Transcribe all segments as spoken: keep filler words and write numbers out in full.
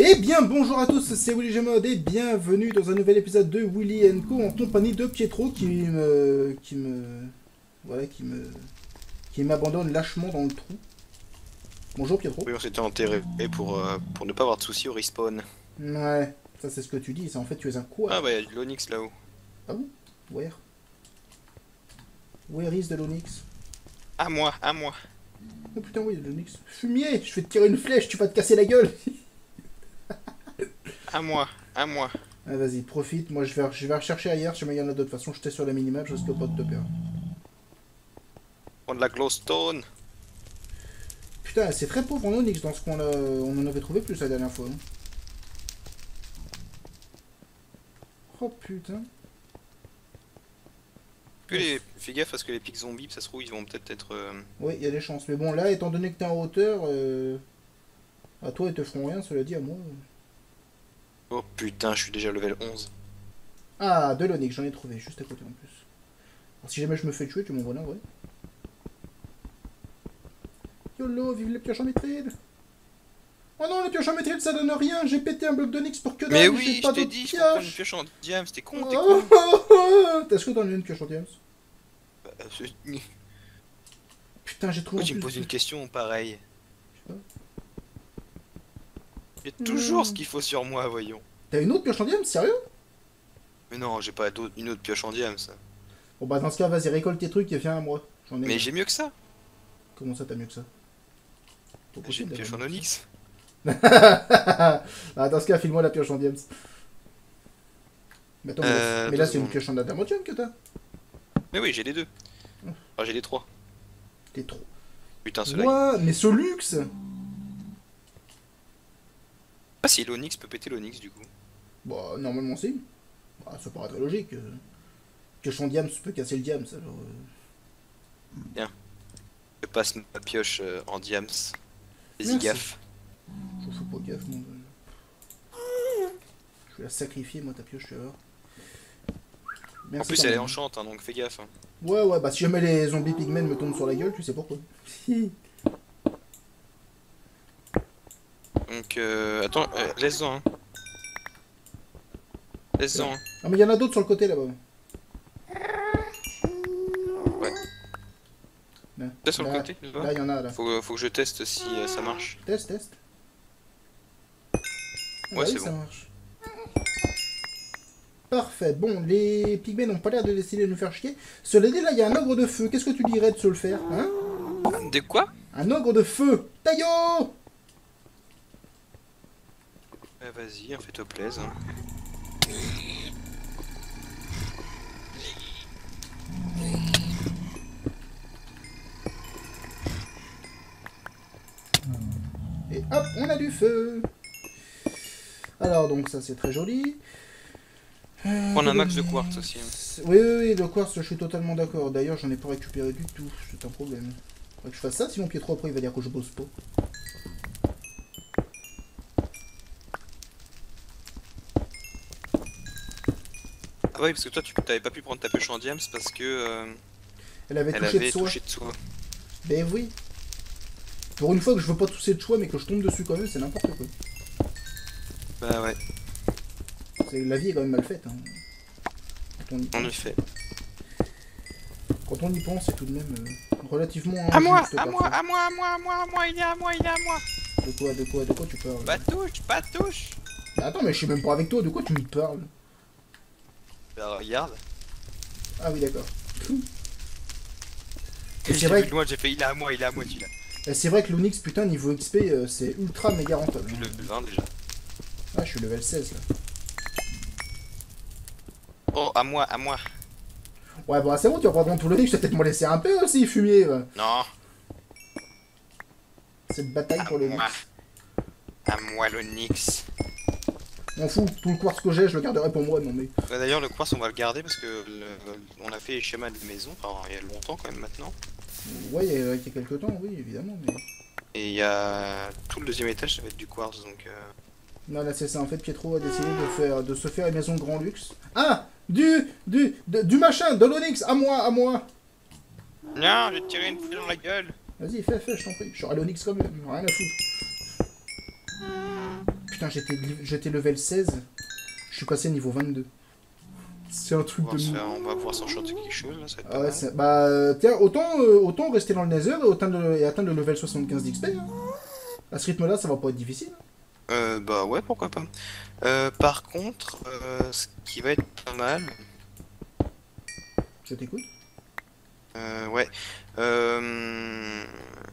Eh bien, bonjour à tous, c'est Willy Gmod et bienvenue dans un nouvel épisode de Willy and Co en compagnie de Pietro qui me... qui me... voilà, qui me... qui m'abandonne lâchement dans le trou. Bonjour Pietro. Oui, on s'était enterré pour, euh, pour ne pas avoir de soucis au respawn. Ouais, ça c'est ce que tu dis, c'est en fait tu es un quoi? Ah bah il y a de l'onyx là-haut. Ah bon? Where? Where is de l'onyx? À moi, à moi. Oh putain oui, de l'onyx. Fumier, je vais te tirer une flèche, tu vas te casser la gueule. À moi, à moi. Ah, vas-y, profite, moi je vais, je vais rechercher ailleurs, si il y en a d'autres. De toute façon, j'étais sur la minimap, je risque pas de te perdre. On de la glowstone. Putain, c'est très pauvre en onyx dans ce coin-là. On en avait trouvé plus la dernière fois. Hein. Oh putain. Que les... Fais gaffe parce que les pics zombies, ça se trouve, ils vont peut-être être... Euh... Oui, il y a des chances. Mais bon, là, étant donné que t'es en hauteur, euh... à toi, ils te feront rien, cela dit, à moi. Oh putain, je suis déjà level onze. Ah, de l'onyx, j'en ai trouvé, juste à côté en plus. Alors, si jamais je me fais tuer, tu m'envoies là, ouais. YOLO, vive les pioches en métride. Oh non, les pioches en métride, ça donne rien. J'ai pété un bloc d'onyx pour que dalle. Mais oui, pas je t'ai d'autres dit, faut prendre une pioches. pioche en diam, c'était con, t'es Oh, con. oh, oh. T'as-ce que t'en as une pioche en diams? Bah, je... Putain, j'ai trouvé. Pourquoi tu me poses une question pareille? J'ai toujours ce qu'il faut sur moi, voyons. T'as une autre pioche en diams, sérieux? Mais non, j'ai pas d'autre- une autre pioche en diam, ça. Bon bah dans ce cas, vas-y, récolte tes trucs et viens à moi. J'en ai. Mais j'ai mieux que ça. Comment ça, t'as mieux que ça? J'ai une pioche en onyx. Ah, dans ce cas, file-moi la pioche en diams. Mais attends, Euh, mais là, deux c'est une secondes. pioche en adamantium que t'as. Mais oui, j'ai les deux. Enfin, j'ai les trois. T'es trop. Putain, cela. Ouah, mais ce luxe. Ah si, l'onyx peut péter l'onyx du coup. Bah, normalement, si. Bah, ça paraît très logique. euh. Pioche en diams peut casser le diams, alors. euh. Je passe ma pioche euh, en diams. Vas-y, Merci. gaffe. Je fais pas gaffe, moi. Je vais la sacrifier, moi, ta pioche, tu vas voir. En Merci plus, quand elle est même. enchante, hein, donc fais gaffe. Hein. Ouais, ouais, bah si jamais les zombies pigmen me tombent sur la gueule, tu sais pourquoi. Donc, euh, attends, euh, laisse-en. Hein. Laisse-en. Hein. Ah, mais il y en a d'autres sur le côté là-bas. Ouais. Là, Là sur le là, côté, là-bas. là, il y en a là. Faut, faut que je teste si euh, ça marche. Test, test. Ah, Ouais, oui, c'est ça bon. marche. Parfait. Bon, les pygmées n'ont pas l'air de décider de nous faire chier. Cela dit, là, il y a un ogre de feu. Qu'est-ce que tu dirais de se le faire, hein? De quoi? Un ogre de feu. Taillot! Bah, vas-y, hein, fais-toi plaisir. Hein. Et hop, on a du feu. Alors, donc, ça, c'est très joli. Euh, On a un max de quartz aussi. Hein. Oui, oui, oui, le quartz, je suis totalement d'accord. D'ailleurs, j'en ai pas récupéré du tout. C'est un problème. Faudrait que je fasse ça, sinon Pietro après il va dire que je bosse pas. Ah oui, parce que toi, tu t'avais pas pu prendre ta pioche en diams parce que euh, Elle avait elle touché avait de soi. touché de soi. Ben oui. Pour une fois que je veux pas toucher de choix, mais que je tombe dessus quand même, c'est n'importe quoi. Bah ouais, La vie est quand même mal faite. Hein. Quand, on y en pense, effet. quand on y pense, c'est tout de même euh, relativement À moi, injuste, à moi, parfois. à moi, à moi, à moi, à moi, il est à moi, il est à moi. De quoi, de quoi, de quoi tu parles? Pas touche, pas touche. Bah attends, mais je suis même pas avec toi, de quoi tu me parles? Bah regarde. Ah oui, d'accord. Et c'est c'est vrai vrai que moi j'ai fait il est à moi, il est à moi, tu l'as. Et c'est vrai que l'Onyx, putain, niveau X P, euh, c'est ultra méga rentable. Puis hein. le vingt déjà. Ah, je suis level seize là. Oh, à moi, à moi. Ouais, bon, c'est bon, tu vas pas prendre tout l'Onyx, je vais peut-être m'en laisser un peu aussi, fumier. Ouais. Non, Cette bataille à pour l'Onyx. moi. À moi l'onyx. M'en fous, tout le quartz que j'ai, je le garderai pour moi, non mais. Bah, d'ailleurs, le quartz, on va le garder parce que le- on a fait les schémas de maison, enfin il y a longtemps quand même maintenant. Ouais, il y, a, il y a quelques temps, oui, évidemment, mais. Et il y a tout le deuxième étage, ça va être du quartz donc. Euh... Non, là, c'est ça, en fait, Pietro a décidé de, faire, de se faire une maison grand luxe. Ah! Du. Du. de- du machin, de l'Onyx, à moi, à moi! Non, j'ai tiré une flèche dans la gueule. Vas-y, fais, fais, je t'en prie. J'aurai l'Onyx quand même, rien à foutre. putain, j'étais j'étais level seize. Je suis passé niveau vingt-deux. C'est un truc On va, de... se faire- on va pouvoir s'enchanter quelque chose là, ça va être Ah pas ouais, mal. c'est- bah, euh, tiens, autant, euh, autant rester dans le Nether et atteindre le, et atteindre le level soixante-quinze d'X P. Hein. À ce rythme-là, ça va pas être difficile. Euh, bah ouais, pourquoi pas. Euh, par contre, euh, ce qui va être pas mal, Je t'écoute. euh, ouais, euh,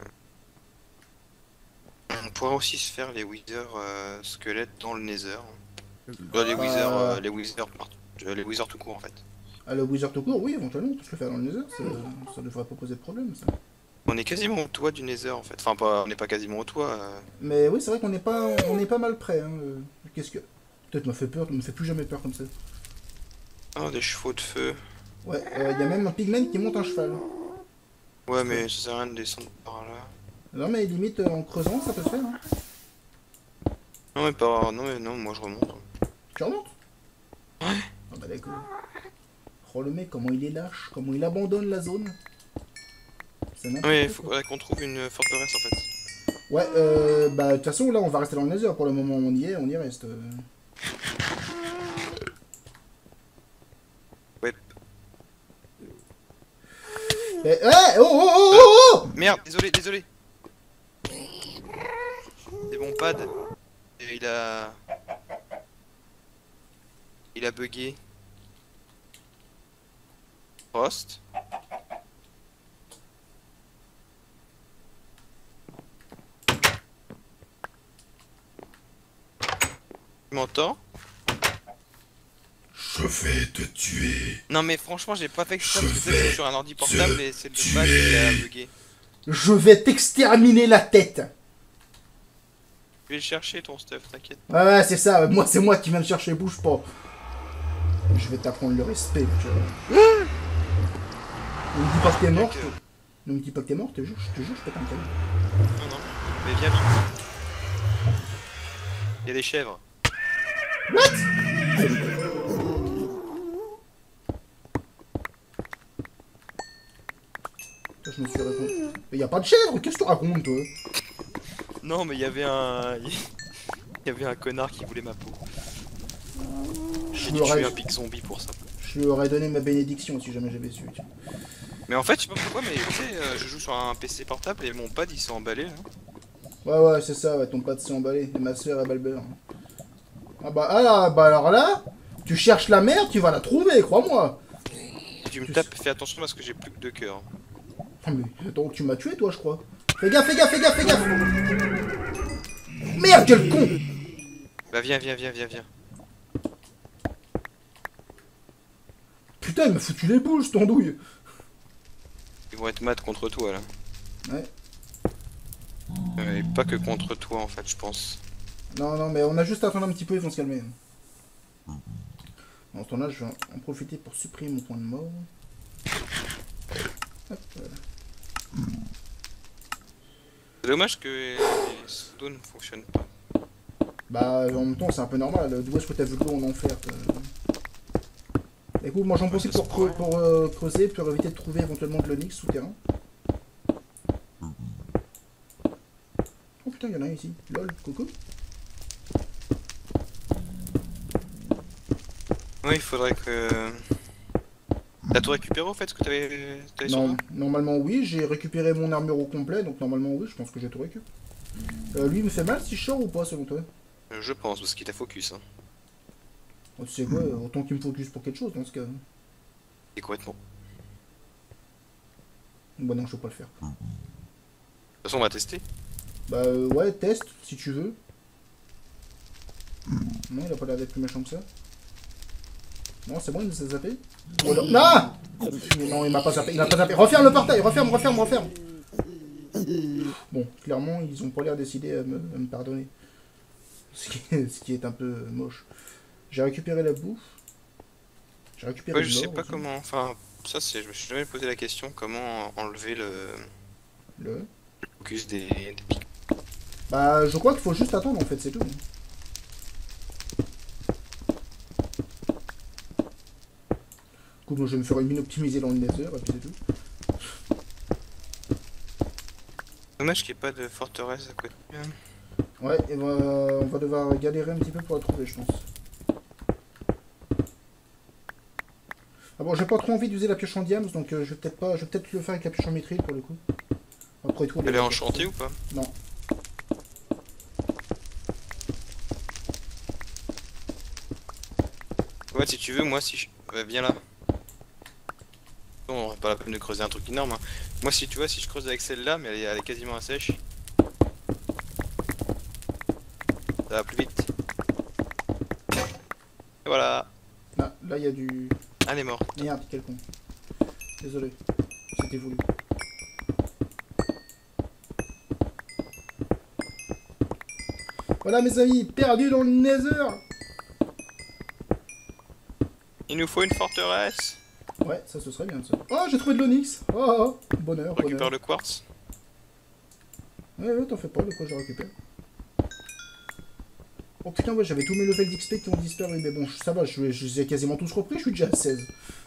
on pourra aussi se faire les Wither euh, squelettes dans le Nether. Euh, les Wither, Euh. euh, les Wither, partout. Euh, les Wither tout court en fait. Ah, le Wizard tout court, oui, éventuellement, on peut se le faire dans le Nether. Ça, ça devrait pas poser de problème, ça. On est quasiment au toit du Nether en fait. Enfin, pas, on n'est pas quasiment au toit. euh. Mais oui, c'est vrai qu'on est pas, on est pas mal près. Hein. euh. Qu'est-ce que... Peut-être m'a fait peur, me fait plus jamais peur comme ça. Ah, des chevaux de feu. Ouais, il y a même un pigman qui monte un cheval. Ouais, mais ça sert à rien de descendre par là. Non, mais limite, euh, en creusant, ça peut se faire. Hein. Non, mais pas. Non, mais non, moi je remonte. Tu remontes? Ouais. Ah bah d'accord. Oh le mec, comment il est lâche, comment il abandonne la zone. C'est n'importe Ouais, il quoi. faudrait qu'on trouve une forteresse en fait. Ouais, euh, bah de toute façon, là, on va rester dans le Nether. Pour le moment, on y est, on y reste. euh. Ouais. Eh, eh, oh, oh, oh, oh, oh. Merde, désolé, désolé. C'est bon pad. Et il a. Il a bugué. Post. Tu m'entends? Je vais te tuer. Non mais franchement j'ai pas fait exprès Je parce que c'est vais sur un ordi portable te et c'est le tuer. pad qui a bugué. Je vais t'exterminer la tête. Je vais le chercher ton stuff, t'inquiète. Ouais, ouais, c'est ça. Moi, c'est moi qui viens de chercher. Bouge pas. Je vais t'apprendre le respect, tu vois. Ne me dis pas que t'es mort. que- Ne me dis pas que t'es mort, je te jure, je te jure, je pète un câble. Non non. Mais viens vite. Il y a des chèvres. Putain, je me suis raconté. Mais y a pas de chèvre, qu'est-ce que tu racontes, toi? Non mais il y avait un. Il y avait un connard qui voulait ma peau. Je J'ai lui dû tuer aurais, un pic zombie pour ça. je lui aurais donné ma bénédiction si jamais j'avais su. tiens. Mais en fait je sais pas pourquoi mais tu sais euh, je joue sur un P C portable et mon pad il s'est emballé là. Ouais, ouais, c'est ça, ouais, ton pad s'est emballé. Et ma soeur est balbeur. Ah bah, ah là, bah alors là, tu cherches la merde, tu vas la trouver, crois-moi. Si tu me tapes, fais attention parce que j'ai plus que deux cœurs. Ah mais attends, tu m'as tué, toi, je crois. Fais gaffe, fais gaffe, fais gaffe, fais gaffe. Merde, quel con. Bah viens, viens, viens, viens, viens. Putain, il m'a foutu les boules, cette andouille. Ils vont être mat contre toi là. Ouais. Euh, et pas que contre toi en fait, je pense. Non, non, mais on a juste à attendre un petit peu, ils vont se calmer. En ce temps-là, je vais en profiter pour supprimer mon point de mort. Hop, voilà. C'est dommage que les pseudos ne fonctionnent pas. Bah, en même temps, c'est un peu normal. D'où est-ce que t'as vu l'eau en enfer toi? Écoute, moi j'en profite ça se pour, creu- pourrait. pour euh, creuser, pour éviter de trouver éventuellement de l'onyx souterrain. Oh putain, il y en a un ici. Lol, coucou. Oui, il faudrait que. T'as tout récupéré au fait ce que t'avais t'avais sur Non, toi? normalement oui, j'ai récupéré mon armure au complet, donc normalement oui, je pense que j'ai tout récup. Euh, lui, il me fait mal si je sors ou pas, selon toi? Euh, Je pense, parce qu'il t'a focus. Hein. Oh, tu sais quoi, autant qu'il me focus pour quelque chose dans ce cas. Et complètement. Bah non, je peux pas le faire. De toute façon, on va tester. Bah euh, ouais, teste, si tu veux. Non, il a pas l'air d'être plus méchant que ça. Non, c'est bon, il nous a zappé. Ou alors... Non. Mais non, il m'a pas zappé, il m'a pas zappé. Referme le portail, referme, referme, referme. Bon, clairement, ils ont pas l'air décidés à me, à me pardonner. Ce qui, est, ce qui est un peu moche. J'ai récupéré la bouffe. J'ai récupéré Ouais, de je sais l'or pas aussi. comment. Enfin, ça, c'est. Je me suis jamais posé la question comment enlever le Le... focus des, des pics. Bah, je crois qu'il faut juste attendre en fait, c'est tout. Écoute, moi je vais me faire une mine optimisée dans le Nether et puis c'est tout. Dommage qu'il n'y ait pas de forteresse à côté. Ouais, et va... on va devoir galérer un petit peu pour la trouver, je pense. Ah bon, j'ai pas trop envie d'user la pioche en diams, donc euh, je vais peut-être pas, je vais peut-être le faire avec la pioche en métril pour le coup. Après tout, Elle est enchantée ou pas? Non. Ouais, si tu veux, moi si je... Ouais, viens là. Bon, pas la peine de creuser un truc énorme. Hein. Moi, si tu vois, si je creuse avec celle-là, mais elle est, elle est quasiment assèche. Ça va plus vite. Et voilà. Là, là il y a du... Elle est morte. Merde, quel con. Désolé, c'était voulu. Voilà mes amis, perdu dans le Nether. Il nous faut une forteresse. Ouais, ça ce serait bien ça. Oh, j'ai trouvé de l'onyx. Oh, oh, bonheur, On récupère bonheur. le quartz. Ouais, ouais, t'en fais pas, de quoi je récupère. Oh putain, ouais, j'avais tous mes levels d'X P qui ont disparu, mais bon, ça va, je, je les ai quasiment tous repris, je suis déjà à seize.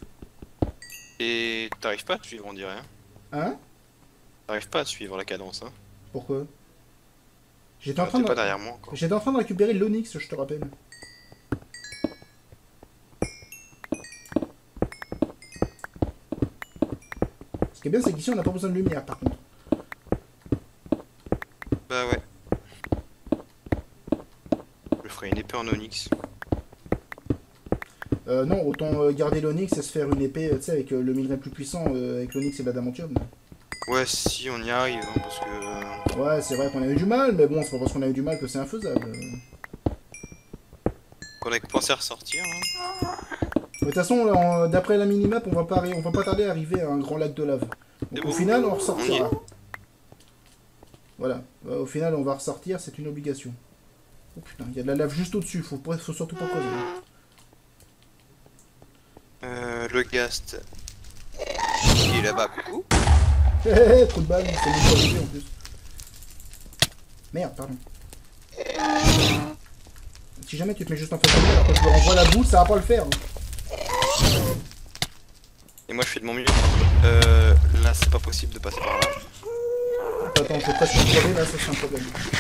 Et t'arrives pas à te suivre, on dirait. Hein, Hein? t'arrives pas à suivre la cadence. Hein. Pourquoi? J'étais en Ah, train T'es de... pas derrière moi encore. J'étais en train de récupérer l'onyx, je te rappelle. Ce qui est bien, c'est qu'ici, on n'a pas besoin de lumière, par contre. Bah ouais. Je ferai une épée en onyx. Euh, non, autant euh, garder l'onyx et se faire une épée, euh, tu sais, avec euh, le minerai plus puissant, euh, avec l'onyx et l'adamantium. Ouais, si on y arrive, hein, parce que... Ouais, c'est vrai qu'on a eu du mal, mais bon, c'est pas parce qu'on a eu du mal que c'est infaisable. Euh. Qu'on a pensé à ressortir. Hein. De toute façon, là, en- d'après la minimap, on va pas, arri- on va pas tarder à arriver à un grand lac de lave. C'est Donc au bon. final, on On y ressortira. est. Voilà, Euh, au final, on va ressortir, c'est une obligation. Oh putain, il y a de la lave juste au-dessus, faut, pas- faut surtout pas creuser. Euh, le ghast. Il est là-bas, coucou. Hé hé hé, trop de balles, c'est même pas léger en plus. Merde, pardon. Si jamais tu te mets juste en face de moi, après je me renvoie la boue, ça va pas le faire. Et moi je fais de mon mieux. Euh, là c'est pas possible de passer par là. Attends, je vais presque crever, là, ça c'est un problème.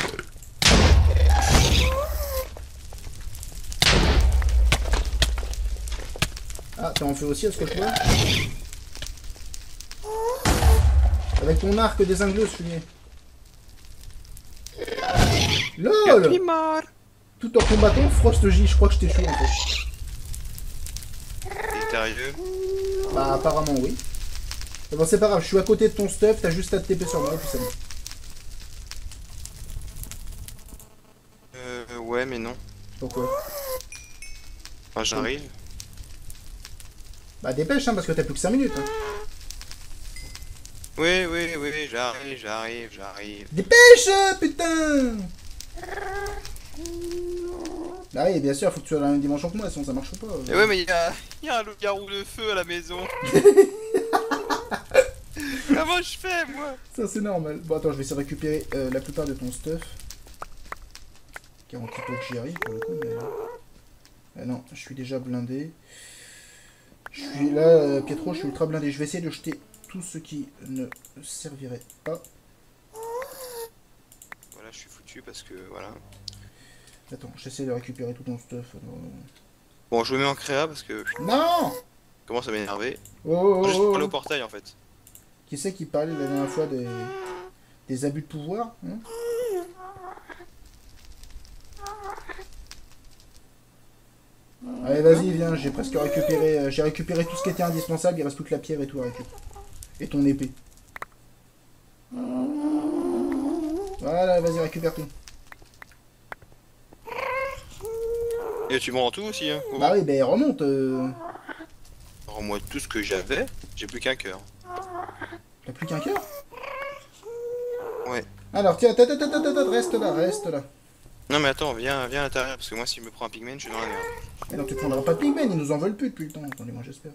Ah, t'es en feu aussi, est-ce que je vois? Avec ton arc des ingleus, fumier. LOL! mort. Tout en combattant, Frost J, je crois que je t'ai tué en fait. T'es sérieux? Bah apparemment oui. Mais bon c'est pas grave, je suis à côté de ton stuff, t'as juste à te T P sur moi et puis c'est bon. Euh, ouais mais non. Pourquoi? Enfin j'arrive. Bah dépêche hein, parce que t'as plus que cinq minutes. Hein. Oui, oui, oui, j'arrive, j'arrive, j'arrive. Dépêche putain! Ah oui, bien sûr, faut que tu sois dans la même dimension que moi, sinon ça marche pas. Et ouais mais il y a, y a un loup-garou de feu à la maison. Comment je fais moi? Ça c'est normal. Bon attends, je vais essayer de récupérer euh, la plupart de ton stuff. quarante peu que j'y arrive pour le coup, mais... Ah non, je suis déjà blindé. Je suis là, euh, Pietro, je suis ultra blindé. Je vais essayer de jeter tout ce qui ne servirait pas. Voilà, je suis foutu parce que voilà. Attends, j'essaie de récupérer tout ton stuff. alors, euh. Bon, je me mets en créa parce que je Non! commence à m'énerver. Oh, oh, Juste oh, pour aller oh. au portail en fait. Qui c'est qui parlait la dernière fois des, des abus de pouvoir hein? Allez, vas-y, viens, j'ai presque récupéré, euh, j'ai récupéré tout ce qui était indispensable, il reste plus que la pierre et tout à récupérer. Et ton épée. Voilà, vas-y, récupère tout. Et tu m'en tout aussi hein. Bah oui, bah remonte. Euh... Rends-moi tout ce que j'avais, j'ai plus qu'un cœur. T'as plus qu'un cœur? Ouais. Alors, tiens, tata, tata, tata, reste là, reste là. Non mais attends, viens, viens à l'intérieur parce que moi si je me prends un pigman, je suis dans la merde. Mais non, tu prendras pas de pigmen, ils nous en veulent plus depuis le temps. Attendez, moi j'espère.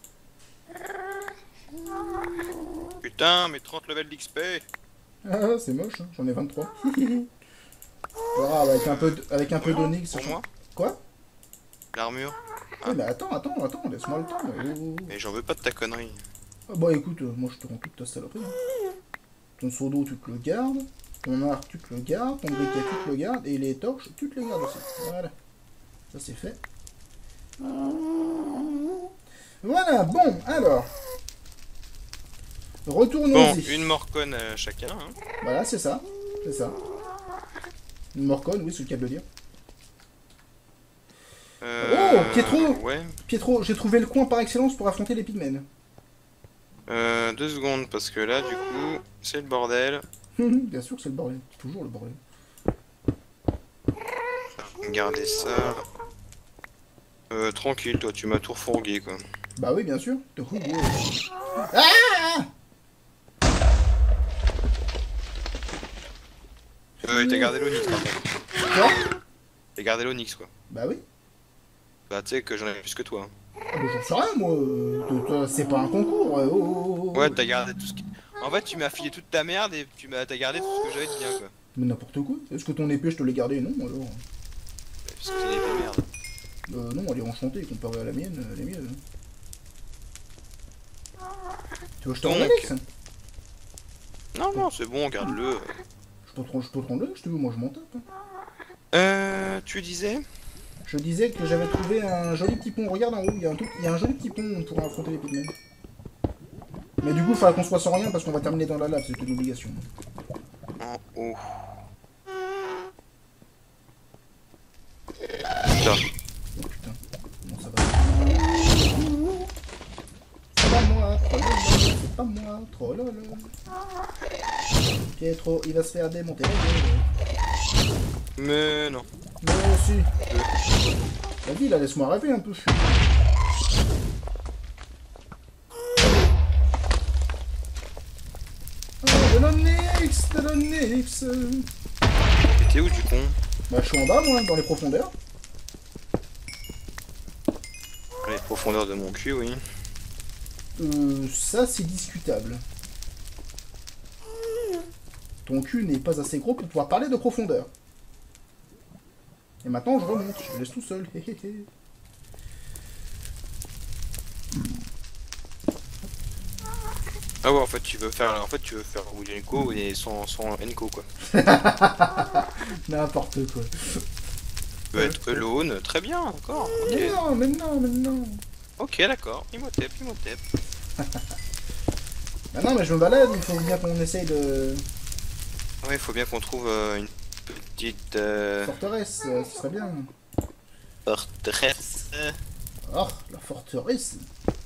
Putain, mais trente levels d'X P. Ah, c'est moche, hein. J'en ai vingt-trois. Voilà, avec un peu d- avec un peu d'onyx. Pour ça moi, Quoi? l'armure. Oui, mais attends, attends, attends, laisse-moi le temps. Oh, oh, oh. Mais j'en veux pas de ta connerie. Ah bah écoute, euh, moi je te rends toute ta saloperie. Hein. Ton seau d'eau, tu te le gardes. Ton arc, tu te le gardes. Ton briquet, tu te le gardes. Et les torches, tu te les gardes aussi. Voilà. Ça, c'est fait. Voilà, bon, alors. Retournons-y. Bon, une morconne à chacun. Hein. Voilà, c'est ça. C'est ça. Une morconne, oui, c'est le cas de le dire. Euh, Oh, Pietro Ouais. Pietro, j'ai trouvé le coin par excellence pour affronter les pigmen. Euh, deux secondes, parce que là, du coup, c'est le bordel. Bien sûr que c'est le bordel. Toujours le bordel. Regardez ça. Euh, tranquille, toi, tu m'as tout refourgué, quoi. Bah oui, bien sûr. De coup, ouais. Ah Euh, t'as gardé l'Onyx, par contre. Quoi? T'as gardé l'Onyx, quoi. Bah oui. Bah, tu sais que j'en ai plus que toi. Hein. Ah bah j'en sais rien, moi. euh, de- de- C'est pas un concours. ouais, Oh, oh, oh, Ouais, oh. t'as gardé tout ce qui... En fait, tu m'as filé toute ta merde et tu m'as t'as gardé tout ce que j'avais de bien, quoi. Mais n'importe quoi. Est-ce que ton épée, je te l'ai gardée? Non, alors. Parce que c'est des épées merde. Euh, non, elle est enchantée comparée à la mienne. Elle est mieux. Tu veux que je te rende Donc. l'Onyx? Non, non, c'est bon, garde-le. Je peux te rendre- je peux te rendre l'Onyx, si tu veux. Moi, je m'en tape. hein. Euh, tu disais Je disais que j'avais trouvé un joli petit pont. Regarde en haut, il y a un, tout- il y a un joli petit pont pour affronter les pigmen. Mais du coup, il faudra qu'on soit sans rien parce qu'on va terminer dans la lave, c'est une obligation. en haut. Putain. Oh putain, comment ça va? C'est pas moi, trollolo, c'est pas moi, trollolo. Pietro, il va se faire démonter la gueule. Mais non. Mais aussi. Vas-y, là, laisse-moi rêver un peu. Oh, de l'Onyx, de l'Onyx. T'es où du con? Bah, je suis en bas, moi, dans les profondeurs. Les profondeurs de mon cul, oui. Euh, ça, c'est discutable. Ton cul n'est pas assez gros pour pouvoir parler de profondeur. Et maintenant, je remonte. Je te laisse tout seul. Hé, hé, hé. Ah ouais, en fait, tu veux faire, en fait, tu veux faire Willy Enco et sans, sans Enco, quoi. N'importe quoi. Tu veux être alone, très bien, encore. Ok, Mais non, mais non, mais non. ok, d'accord. Imhotep, Imhotep. Bah non, mais je me balade. Il faut bien qu'on essaye de... Ouais, il faut bien qu'on trouve euh, une petite euh, Forteresse, euh, ce serait bien. forteresse. Oh, la forteresse.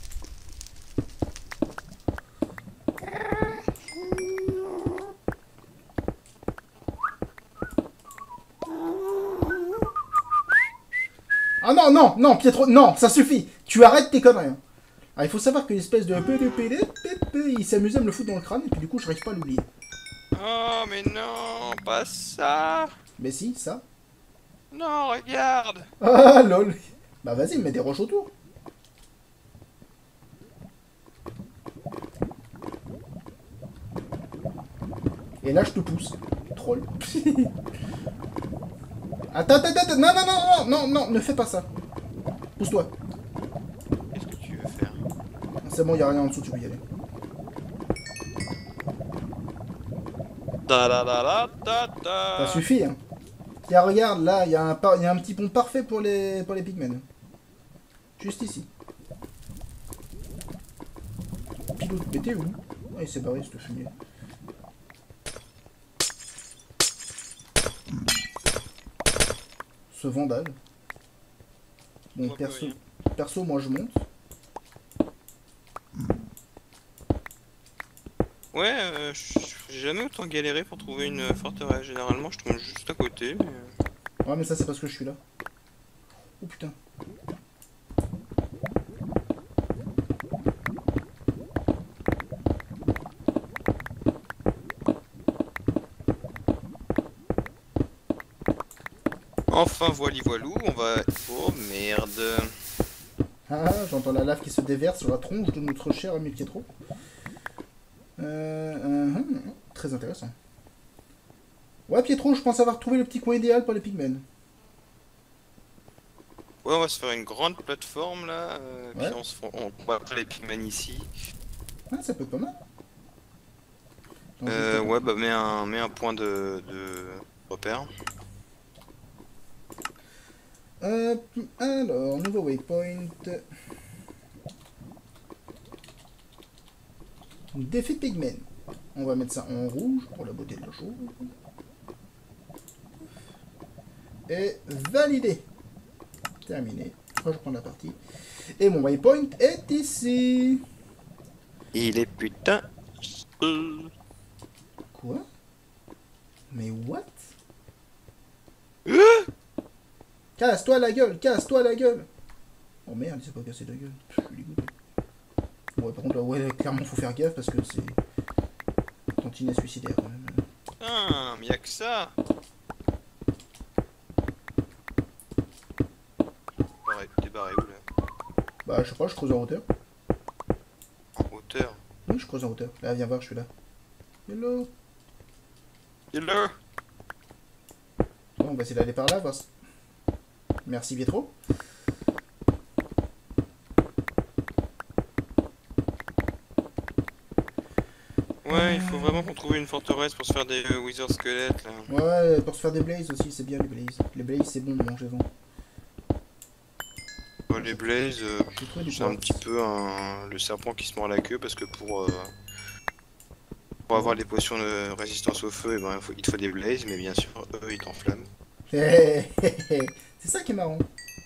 Ah non, non, non, Pietro, non, ça suffit. Tu arrêtes tes conneries. hein. Ah, il faut savoir que l'espèce de... Il s'amusait à me le foutre dans le crâne et puis du coup, je n'arrive pas à l'oublier. Oh, mais non, pas ça. Mais si, ça. Non, regarde. Ah, lol. Bah vas-y, mets des roches autour. Et là, je te pousse. Troll. Attends, attends, attends, non, non, non, non, non, non, ne fais pas ça. Pousse-toi. Qu'est-ce que tu veux faire? C'est bon, il n'y a rien en dessous, tu peux y aller. Da da da da da da. Ça suffit, hein. Tiens, regarde, là, il y, a un par- il y a un petit pont parfait pour les, pour les pigmen. Juste ici. Pilote, mais t'es où? Ah, il s'est barré, ce fumier. Ce vandale. Bon, Moi, perso, rien. perso, moi je monte. Ouais, euh, j'ai jamais autant galéré pour trouver une forteresse. Généralement, je tombe juste à côté. Mais... Ouais, mais ça, c'est parce que je suis là. Oh putain. Enfin, voili voilou, on va... Oh merde. Ah, j'entends la lave qui se déverse sur la tronche de notre cher ami Pietro. Euh, euh, hum, très intéressant. Ouais, Pietro, je pense avoir trouvé le petit coin idéal pour les pigmen. Ouais, on va se faire une grande plateforme là. Euh, Ouais. Puis on se fera... on va après les pigmen ici. Ah, ça peut être pas mal. Euh, ouais, bah mets un, mets un point de, de repère. Hop, alors, nouveau waypoint. Défi Pigmen. On va mettre ça en rouge pour la beauté de la chose. Et validé. Terminé. Je prends la partie. Et mon waypoint est ici. Il est putain. Quoi? Mais what? Casse-toi la gueule, casse-toi la gueule. Oh merde, il s'est pas cassé la gueule. Je suis dégoûté. Ouais, par contre, là, ouais, clairement, faut faire gaffe parce que c'est tantinet suicidaire quand même. Ah, mais y'a que ça. T'es barré où là? Bah, je sais pas, je creuse en hauteur. En hauteur? Oui, je creuse en hauteur. Là, viens voir, je suis là. Hello. Hello. Bon, on va essayer d'aller par là, voir. Merci, Vietro. Ouais, il faut vraiment qu'on trouve une forteresse pour se faire des euh, wizard squelettes là. Ouais, pour se faire des blazes aussi, c'est bien les blazes. Les blazes, c'est bon, mangez-en. Ouais, les blazes, euh, J'ai trouvé du c'est un quartz. petit peu un... le serpent qui se mord la queue parce que pour, euh, pour avoir les potions de résistance au feu, eh ben, il, faut... il te faut des blazes, mais bien sûr, eux ils t'enflamment. C'est ça qui est marrant.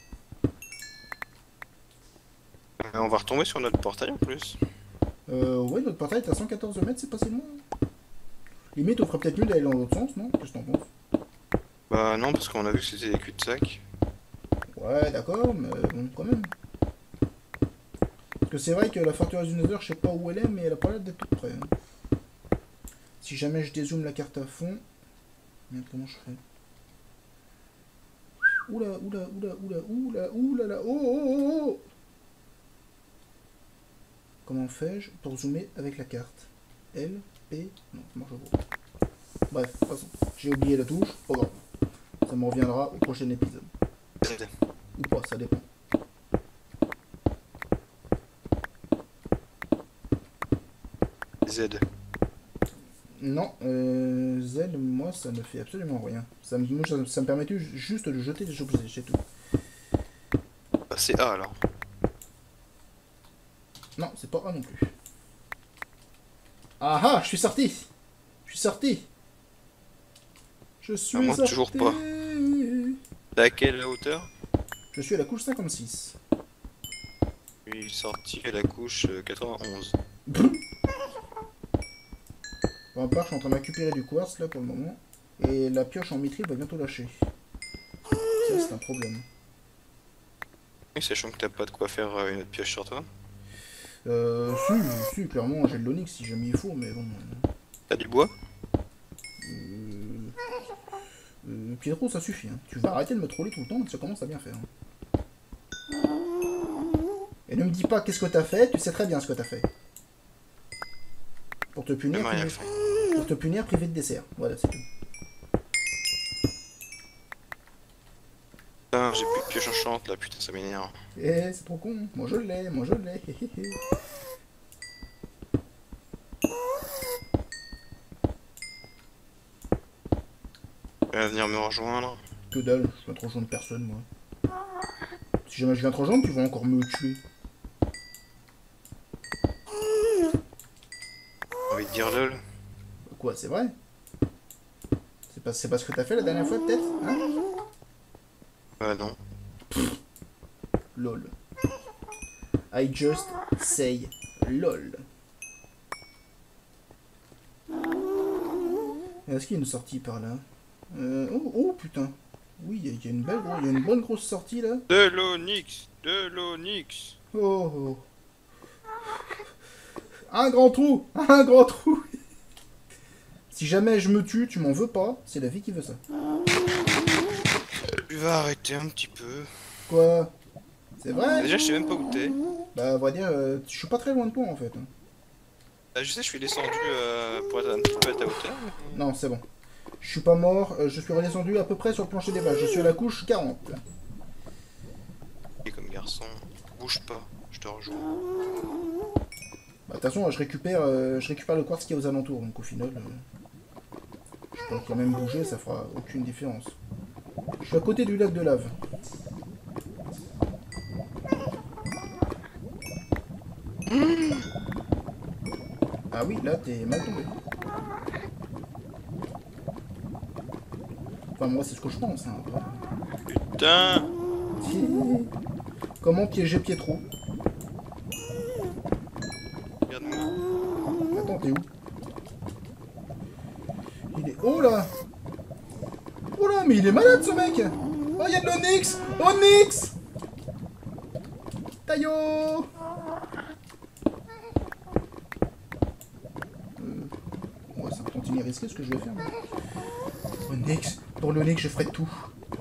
Euh, on va retomber sur notre portail en plus. Euh, ouais, notre portail est à cent quatorze mètres, c'est pas si loin. Limite, on ferait peut-être mieux d'aller dans l'autre sens, non? Qu'est-ce que t'en penses? Bah non, parce qu'on a vu que c'était des cul-de-sac. Ouais, d'accord, mais bon, quand même. Parce que c'est vrai que la forteresse du Nether, je sais pas où elle est, mais elle a pas l'air d'être toute près. Hein. Si jamais je dézoome la carte à fond... Merde, comment je fais? Oula, oula, oula, oula, oula, oula, là, oh, oh, oh, oh. Comment fais-je pour zoomer avec la carte? L, P... Non, ça marche pas. Bref, de toute façon, j'ai oublié la touche, pas grave. Ça me reviendra au prochain épisode. Ou pas, ça dépend. Z. Non, euh, Z, moi, ça ne fait absolument rien. Ça me, moi, ça, ça me permet juste de jeter des objets, c'est tout. Bah c'est A alors. Non, c'est pas A non plus. Ah ah, je suis sorti. Je suis sorti. Je suis Ah, moi, sorti. toujours pas. T'es à quelle hauteur? Je suis à la couche cinquante-six. Je suis sorti à la couche euh, quatre-vingt-onze. Bon, à part, je suis en train de récupérer du quartz là pour le moment. Et la pioche en mithril va bientôt lâcher. Ça, c'est un problème. Et sachant que t'as pas de quoi faire euh, une autre pioche sur toi. Euh, si, si, clairement, j'ai de l'onyx si jamais il faut, mais bon. T'as du bois? Euh... Euh, Pietro, ça suffit. Hein. Tu vas arrêter de me troller tout le temps, ça commence à bien faire. Hein. Et ne me dis pas qu'est-ce que t'as fait, tu sais très bien ce que t'as fait. Pour te punir, J'ai rien privé... fait. pour te punir, privé de dessert. Voilà, c'est tout. Putain, j'ai plus de pioche enchante là, putain, ça m'énerve. Eh, c'est trop con. Moi je l'ai, moi je l'ai. Tu vas venir me rejoindre. Que dalle, je viens te rejoindre personne, moi. Si jamais je viens te rejoindre, tu vas encore me tuer. J'ai envie de dire lol. Quoi, c'est vrai? C'est pas, c'est pas ce que t'as fait la dernière fois, peut-être? Hein? Ah non. Lol. I just say lol. Est-ce qu'il y a une sortie par là? euh, oh, oh putain. Oui, il y, y a une belle gros, il y a une bonne grosse sortie là. De l'onyx, de l'onyx. Oh, oh. Un grand trou, un grand trou. Si jamais je me tue, tu m'en veux pas. C'est la vie qui veut ça. Tu vas arrêter un petit peu. Quoi? C'est vrai? Déjà, je sais même pas où t'es. Bah, à vrai dire, euh, je suis pas très loin de toi en fait. Ah, je sais, je suis descendu euh, pour être un petit peu à ta hauteur. Non, c'est bon. Je suis pas mort, euh, je suis redescendu à peu près sur le plancher des vaches. Je suis à la couche quarante. Et comme garçon, bouge pas, je te rejoins. De toute façon, je récupère, euh, je récupère le quartz qui est aux alentours, donc au final, euh, je peux quand même bouger, ça fera aucune différence. Je suis à côté du lac de lave. Ah oui, là, t'es mal tombé. Enfin, moi, c'est ce que je pense. Hein. Putain. Comment piéger Pietro? Regarde-moi. Attends, t'es où? Il est... Oh là! Oh là, mais il est malade, ce mec! Oh, il y a de l'Onyx! Onyx! Taillot! Euh... Ouais, c'est un tantinet risqué ce que je vais faire. Mais... Onyx! Pour l'Onyx, je ferai tout.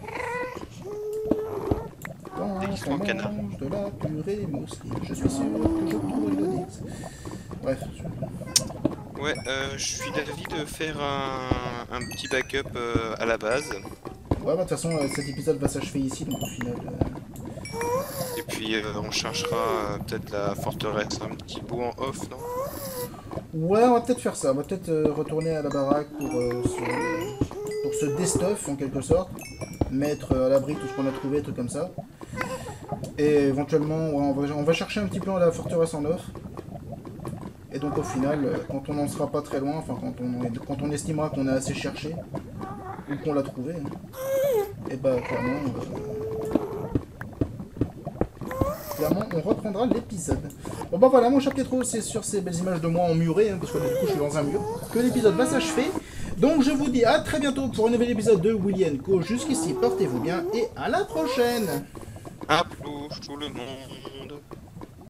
Quand Déguise-toi on en canard. mange de la purée mousseline, je suis sûr que je trouverai l'Onyx. Bref. Je... Ouais, euh, je suis d'avis de faire un, un petit backup euh, à la base. Ouais, bah de toute façon, euh, cet épisode va s'achever ici, donc au final... Euh... Et puis euh, on cherchera euh, peut-être la forteresse un petit bout en off, non? Ouais, on va peut-être faire ça. On va peut-être euh, retourner à la baraque pour, euh, se... pour se déstuff, en quelque sorte. Mettre euh, à l'abri tout ce qu'on a trouvé, trucs comme ça. Et éventuellement, ouais, on, va, on va chercher un petit peu la forteresse en off. Et donc au final, euh, quand on n'en sera pas très loin, enfin quand on, quand on estimera qu'on a assez cherché, ou qu'on l'a trouvé, hein, et bah clairement, euh, clairement on reprendra l'épisode. Bon bah voilà, mon cher Pietro, c'est sur ces belles images de moi emmuré, hein, parce que du coup je suis dans un mur, que l'épisode va s'achever. Donc je vous dis à très bientôt pour un nouvel épisode de Willy and Co. Jusqu'ici, portez-vous bien et à la prochaine. À plus tout le monde.